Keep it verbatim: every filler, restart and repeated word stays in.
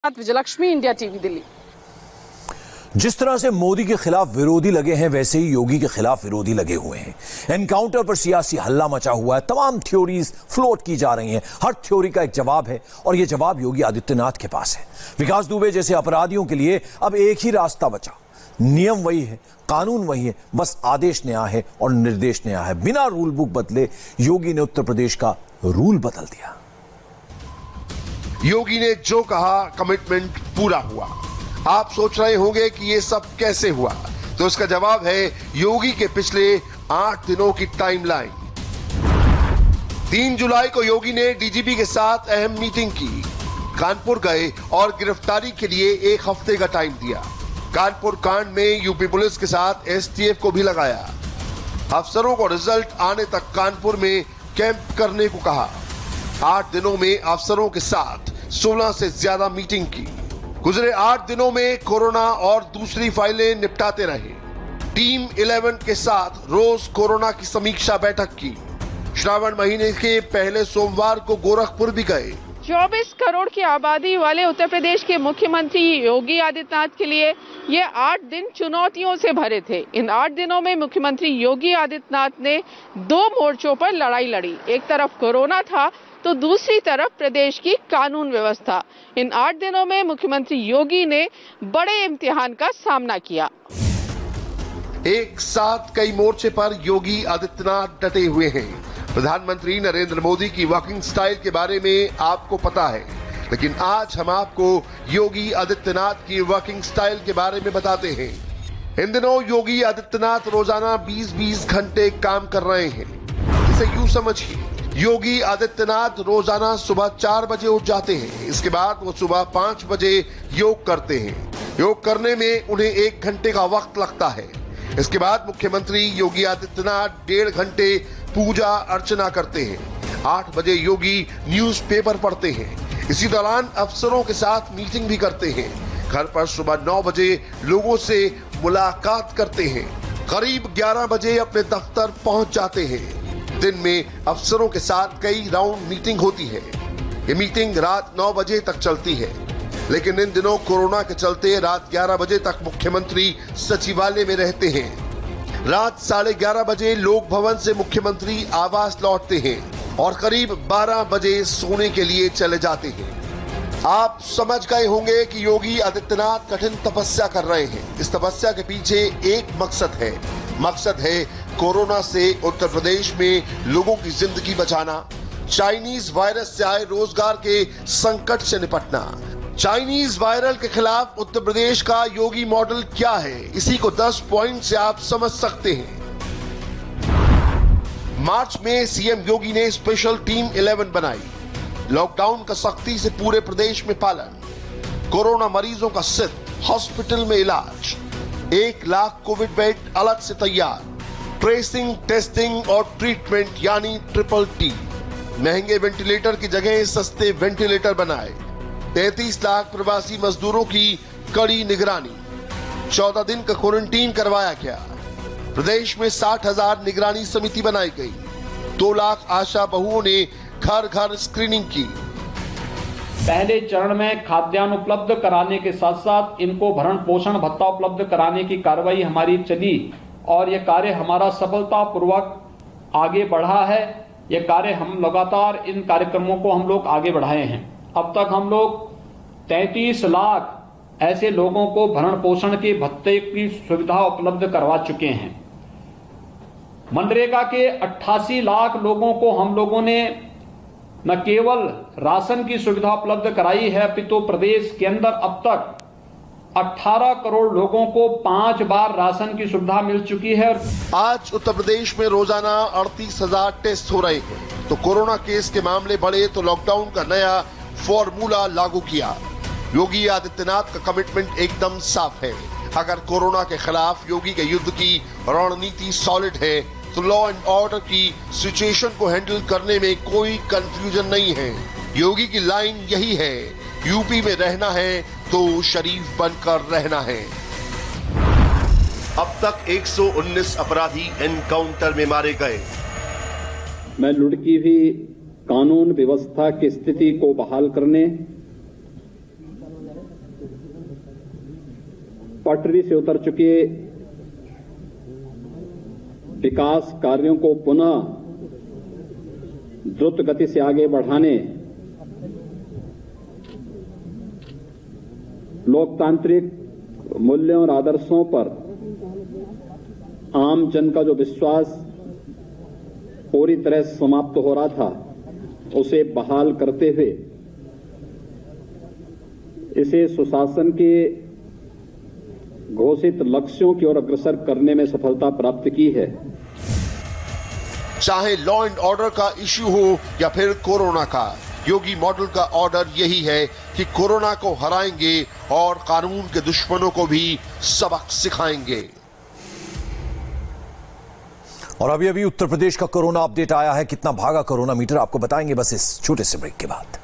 Vijayalakshmi, India TV, Delhi. जिस तरह से मोदी के खिलाफ विरोधी लगे हैं, वैसे ही योगी के खिलाफ विरोधी लगे हुए हैं। एनकाउंटर पर सियासी हल्ला मचा हुआ है। तमाम थ्योरीज फ्लोट की जा रही हैं। हर थ्योरी का एक जवाब है और यह जवाब योगी आदित्यनाथ के पास है। विकास दुबे जैसे अपराधियों के लिए अब एक ही रास्ता बचा। नियम वही है, कानून वही है, बस आदेश नया है और निर्देश नया है। बिना रूल बुक बदले योगी ने उत्तर प्रदेश का रूल बदल दिया। योगी ने जो कहा, कमिटमेंट पूरा हुआ। आप सोच रहे होंगे कि ये सब कैसे हुआ, तो इसका जवाब है योगी के पिछले आठ दिनों की टाइमलाइन। तीन जुलाई को योगी ने डीजीपी के साथ अहम मीटिंग की, कानपुर गए और गिरफ्तारी के लिए एक हफ्ते का टाइम दिया। कानपुर कांड में यूपी पुलिस के साथ एसटीएफ को भी लगाया। अफसरों को रिजल्ट आने तक कानपुर में कैंप करने को कहा। आठ दिनों में अफसरों के साथ सोलह से ज्यादा मीटिंग की। गुजरे आठ दिनों में कोरोना और दूसरी फाइलें निपटाते रहे। टीम इलेवन के साथ रोज कोरोना की समीक्षा बैठक की। श्रावण महीने के पहले सोमवार को गोरखपुर भी गए। चौबीस करोड़ की आबादी वाले उत्तर प्रदेश के मुख्यमंत्री योगी आदित्यनाथ के लिए ये आठ दिन चुनौतियों से भरे थे। इन आठ दिनों में मुख्यमंत्री योगी आदित्यनाथ ने दो मोर्चों पर लड़ाई लड़ी। एक तरफ कोरोना था तो दूसरी तरफ प्रदेश की कानून व्यवस्था। इन आठ दिनों में मुख्यमंत्री योगी ने बड़े इम्तिहान का सामना किया। एक साथ कई मोर्चे पर योगी आदित्यनाथ डटे हुए हैं। प्रधानमंत्री नरेंद्र मोदी की वर्किंग स्टाइल के बारे में आपको पता है, लेकिन आज हम आपको योगी आदित्यनाथ की वर्किंग स्टाइल के बारे में बताते हैं। इन दिनों योगी आदित्यनाथ रोजाना बीस बीस घंटे काम कर रहे हैं। इसे यूं समझिए, योगी आदित्यनाथ रोजाना सुबह चार बजे उठ जाते हैं। इसके बाद वो सुबह पांच बजे योग करते हैं। योग करने में उन्हें एक घंटे का वक्त लगता है। इसके बाद मुख्यमंत्री योगी आदित्यनाथ डेढ़ घंटे पूजा अर्चना करते हैं। आठ बजे योगी न्यूज़पेपर पढ़ते हैं। इसी दौरान अफसरों के साथ मीटिंग भी करते हैं। घर पर सुबह नौ बजे लोगों से मुलाकात करते हैं। करीब ग्यारह बजे अपने दफ्तर पहुंच जाते हैं। दिन में अफसरों के साथ कई राउंड मीटिंग होती है। ये मीटिंग रात नौ बजे तक चलती है, लेकिन इन दिनों कोरोना के चलते रात ग्यारह बजे तक मुख्यमंत्री सचिवालय में रहते हैं। रात साढ़े ग्यारह बजे लोक भवन से मुख्यमंत्री आवास लौटते हैं और करीब बारह बजे सोने के लिए चले जाते हैं। आप समझ गए होंगे कि योगी आदित्यनाथ कठिन तपस्या कर रहे हैं। इस तपस्या के पीछे एक मकसद है। मकसद है कोरोना से उत्तर प्रदेश में लोगों की जिंदगी बचाना, चाइनीज वायरस से आए रोजगार के संकट से निपटना। चाइनीज वायरल के खिलाफ उत्तर प्रदेश का योगी मॉडल क्या है, इसी को दस पॉइंट से आप समझ सकते हैं। मार्च में सीएम योगी ने स्पेशल टीम इलेवन बनाई। लॉकडाउन का सख्ती से पूरे प्रदेश में पालन। कोरोना मरीजों का सिर्फ हॉस्पिटल में इलाज। एक लाख कोविड बेड अलग से तैयार। ट्रेसिंग, टेस्टिंग और ट्रीटमेंट यानी ट्रिपल टी। महंगे वेंटिलेटर की जगह सस्ते वेंटिलेटर बनाए। तैंतीस लाख प्रवासी मजदूरों की कड़ी निगरानी। चौदह दिन का क्वारंटीन करवाया गया। प्रदेश में साठ हजार निगरानी समिति बनाई गई। दो लाख आशा बहुओं ने घर घर स्क्रीनिंग की। पहले चरण में खाद्यान्न उपलब्ध कराने के साथ साथ इनको भरण पोषण भत्ता उपलब्ध कराने की कार्रवाई हमारी चली और ये कार्य हमारा सफलतापूर्वक आगे बढ़ा है। ये कार्य हम लगातार इन कार्यक्रमों को हम लोग आगे बढ़ाए हैं। अब तक हम लोग तैंतीस लाख ऐसे लोगों को भरण पोषण के भत्ते की सुविधा उपलब्ध करवा चुके हैं। मनरेगा के अट्ठासी लाख लोगों को हम लोगों ने न केवल राशन की सुविधा उपलब्ध कराई है, अपितु प्रदेश के अंदर अब तक अठारह करोड़ लोगों को पांच बार राशन की सुविधा मिल चुकी है। आज उत्तर प्रदेश में रोजाना अड़तीस हजार टेस्ट हो रहे हैं। तो कोरोना केस के मामले बढ़े तो लॉकडाउन का नया फॉर्मूला लागू किया। योगी आदित्यनाथ का कमिटमेंट एकदम साफ है। अगर कोरोना के खिलाफ योगी के युद्ध की रणनीति सॉलिड है तो लॉ एंड ऑर्डर की सिचुएशन को हैंडल करने में कोई कंफ्यूजन नहीं है। योगी की लाइन यही है, यूपी में रहना है तो शरीफ बनकर रहना है। अब तक एक सौ उन्नीस अपराधी एनकाउंटर में मारे गए। मैं लुढ़की हुई कानून व्यवस्था की स्थिति को बहाल करने पटरी से उतर चुके विकास कार्यों को पुनः द्रुत गति से आगे बढ़ाने, लोकतांत्रिक मूल्यों और आदर्शों पर आम जन का जो विश्वास पूरी तरह समाप्त हो रहा था, उसे बहाल करते हुए इसे सुशासन के घोषित लक्ष्यों की ओर अग्रसर करने में सफलता प्राप्त की है। चाहे लॉ एंड ऑर्डर का इश्यू हो या फिर कोरोना का, योगी मॉडल का ऑर्डर यही है कि कोरोना को हराएंगे और कानून के दुश्मनों को भी सबक सिखाएंगे। और अभी अभी उत्तर प्रदेश का कोरोना अपडेट आया है। कितना भागा कोरोना मीटर, आपको बताएंगे बस इस छोटे से ब्रेक के बाद।